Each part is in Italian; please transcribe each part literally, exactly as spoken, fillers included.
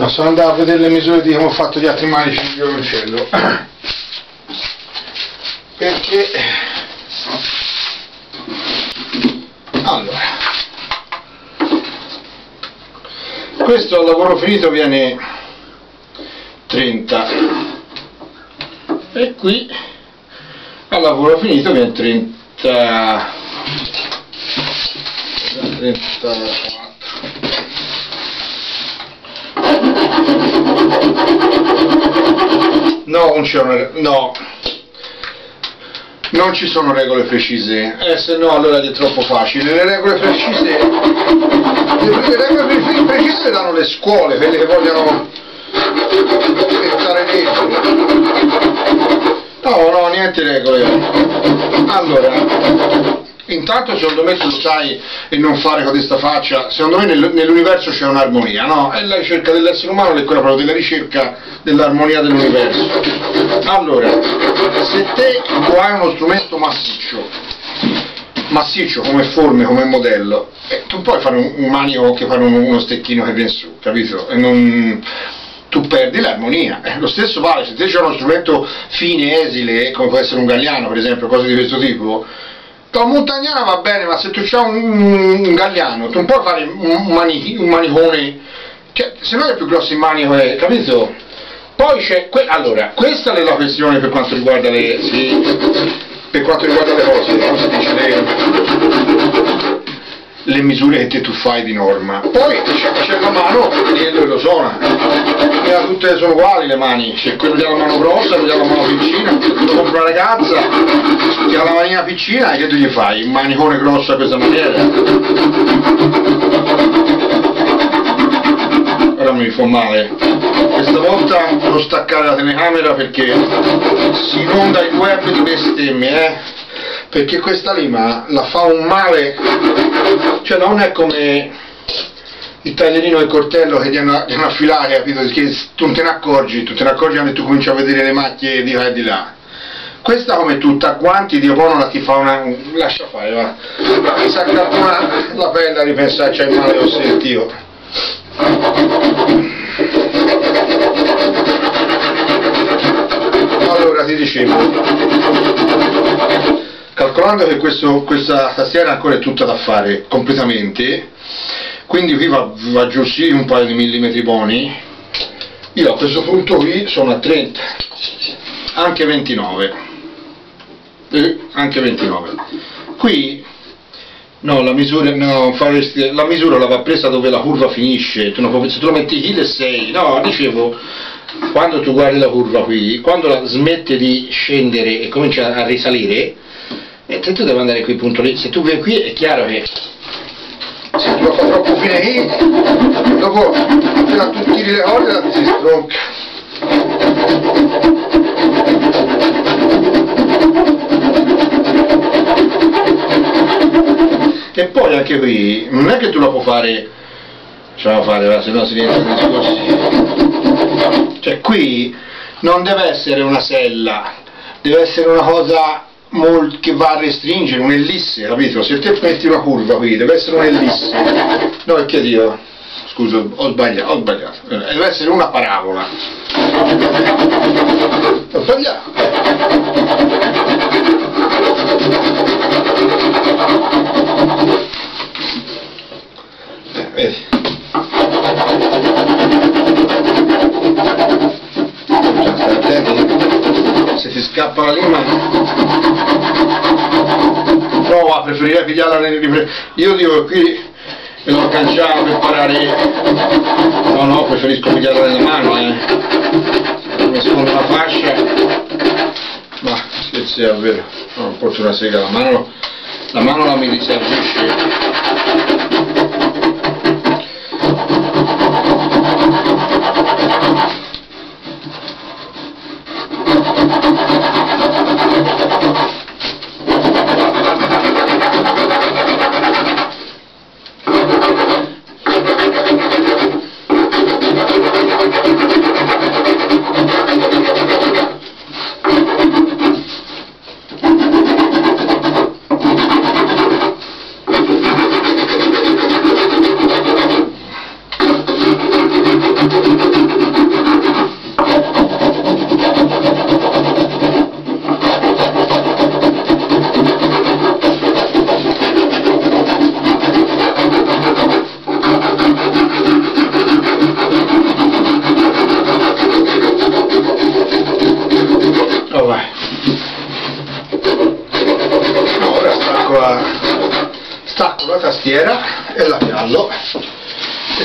No, sono andato a vedere le misure di come ho fatto gli altri manici di violoncello. Perché allora questo al lavoro finito viene trenta e qui al lavoro finito viene trenta trentaquattro. No, non c'è una, no, non ci sono regole precise, eh, se no allora è troppo facile. Le regole precise, le, le regole precise le danno le scuole, quelle che vogliono rispettare leggi. No, no, niente regole. Allora, intanto secondo me tu lo sai e non fare con questa faccia, secondo me nel, nell'universo c'è un'armonia, no? È la ricerca dell'essere umano, è quella proprio della ricerca dell'armonia dell'universo. Allora, se te tu hai uno strumento massiccio, massiccio come forme, come modello, eh, tu puoi fare un, un manico che fare un, uno stecchino che viene su, capito? E non, tu perdi l'armonia. Eh, lo stesso vale, se te c'è uno strumento fine, esile, come può essere un gagliano per esempio, cose di questo tipo, la montagnana va bene, ma se tu c'hai un, un gagliano, tu non puoi fare un, mani, un manicone, cioè, se no è più grosso il manico, eh, capito? Poi c'è, que allora, questa è la questione per quanto riguarda le, sì, per quanto riguarda le cose, come si dice, le, le misure che tu fai di norma. Poi c'è la mano, vediendo e lo suona, e tutte sono uguali le mani, c'è quello che ha la mano grossa, quello che ha la mano piccina, lo compra una ragazza che ha la manina piccina e che tu gli fai? Un manicone grosso a questa maniera? Ora mi fa male. Questa volta devo staccare la telecamera perché si inonda il web di bestemmie, eh? Perché questa lima la fa un male, cioè non è come il taglierino e il coltello che devono affilare, capito? Che tu non te ne accorgi, tu te ne accorgi quando tu cominci a vedere le macchie di qua e di là. Questa come tutta, guanti, Dio buono, la ti fa una... lascia fare, va. Mi sa che una, la pelle a ripensarci al male che ho sentito. Allora ti dicevo, calcolando che questo, questa tastiera ancora è tutta da fare completamente, quindi qui va, va giù sì un paio di millimetri buoni, io a questo punto qui sono a trenta, anche ventinove, eh, anche ventinove. Qui no, la misura, no, faresti, la misura la va presa dove la curva finisce, tu non, se tu lo metti qui e sei, no, dicevo, quando tu guardi la curva qui, quando la smette di scendere e comincia a risalire, e te tu devi andare qui punto lì, se tu vai qui è chiaro che se tu lo fai troppo fine qui, dopo appena tu tiri le corde la ti si stronca. E poi anche qui, non è che tu la puoi fare, ce la fare, se no si rientra nei discorsi. Cioè qui non deve essere una sella, deve essere una cosa molto, che va a restringere, un'ellisse, capito? Se te metti una curva qui, deve essere un'ellisse. No, è che Dio, scusa, ho sbagliato, ho sbagliato. Deve essere una parabola. Ho sbagliato. Eh, vedi. Se ti scappa la lima, no, preferirei pigliarla nelle riprese. Io dico che qui me lo canciamo per parare, no no, preferisco pigliarla nella mano, eh. Mi nascondo la fascia, ma scherzi davvero, no, non porto una sega, la mano, la mano la mi riservisce.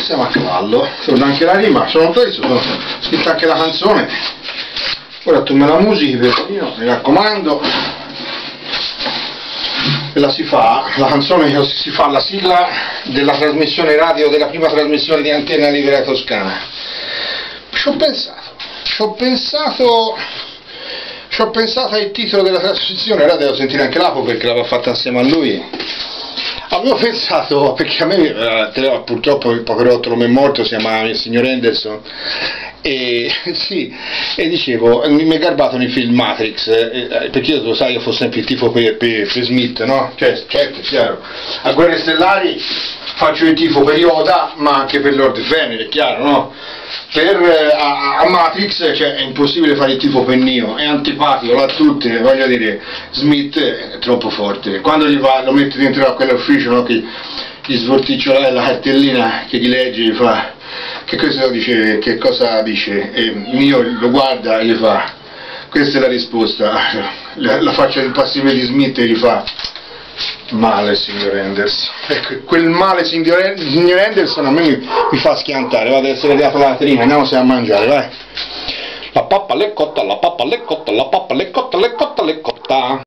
siamo a cavallo, torna anche la rima, sono preso, sono scritta anche la canzone. Ora tu me la musichi, Petrino, mi raccomando. E la si fa, la canzone che si fa la sigla della trasmissione radio, della prima trasmissione di Antenna Libera Toscana. Ci ho pensato, ci ho pensato, ci ho pensato al titolo della trasmissione, ora devo sentire anche l'Apo perché l'aveva fatta assieme a lui. Avevo pensato, perché a me eh, purtroppo il poverotto mi è morto, si chiama il signor Henderson, e sì, e dicevo, mi è garbato nei film Matrix, eh, perché io, lo sai, io fossi sempre il tifo per, per, per Smith, no? Cioè, certo, è chiaro. A Guerre Stellari faccio il tifo per Yoda, ma anche per Lord Fener, è chiaro, no? Per, eh, a, a Matrix cioè, è impossibile fare il tifo per Neo, è antipatico, là tutti, voglio dire, Smith è troppo forte. Quando gli va, lo mette dentro a quell'ufficio, no, che gli svorticciola la cartellina che gli legge, gli fa che cosa dice, che cosa dice, e Neo lo guarda e gli fa, questa è la risposta, la, la faccia impassibile di Smith e gli fa, male signor Henderson. Ecco, quel male signor Henderson a me mi, mi fa schiantare. Vado ad essere arrivato la latrina, andiamo a mangiare, vai. La pappa l'è cotta, la pappa l'è cotta, la pappa l'è cotta, l'è cotta, l'è cotta.